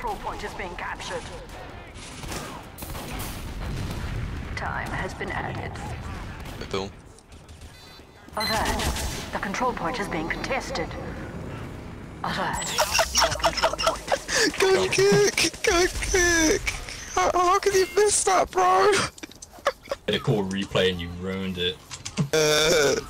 control point is being captured. Time has been added. Bill. Alert. The control point is being contested. Alert. The control point. Go kick! Go kick! How can you miss that, bro? Did a cool replay and you ruined it.